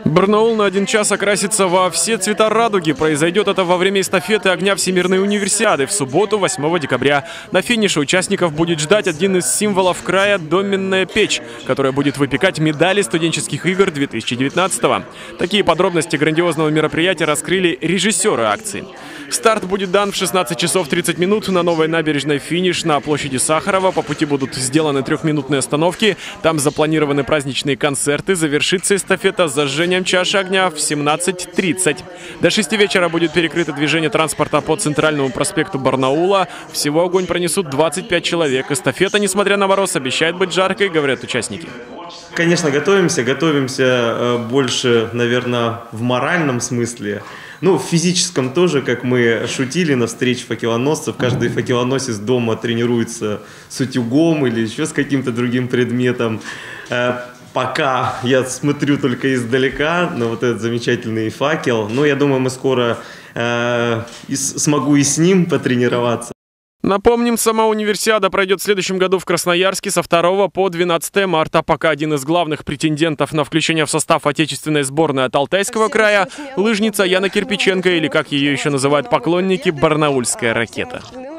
Барнаул на 1 час окрасится во все цвета радуги. Произойдет это во время эстафеты огня Всемирной универсиады в субботу, 8 декабря. На финише участников будет ждать один из символов края – доменная печь, которая будет выпекать медали студенческих игр 2019-го. Такие подробности грандиозного мероприятия раскрыли режиссеры акции. Старт будет дан в 16 часов 30 минут на новой набережной, финиш на площади Сахарова. По пути будут сделаны 3-минутные остановки. Там запланированы праздничные концерты. Завершится эстафета зажжением чаши огня в 17:30. До 6 вечера будет перекрыто движение транспорта по центральному проспекту Барнаула. Всего огонь пронесут 25 человек. Эстафета, несмотря на мороз, обещает быть жаркой, говорят участники. Конечно, готовимся больше, наверное, в моральном смысле. Ну, в физическом тоже, как мы шутили на встрече факелоносцев. Каждый факелоносец дома тренируется с утюгом или еще с каким-то другим предметом. Пока я смотрю только издалека на вот этот замечательный факел. Но я думаю, мы скоро смогу и с ним потренироваться. Напомним, сама универсиада пройдет в следующем году в Красноярске со 2 по 12 марта. Пока один из главных претендентов на включение в состав отечественной сборной от Алтайского края – лыжница Яна Кирпиченко, или, как ее еще называют поклонники, барнаульская ракета.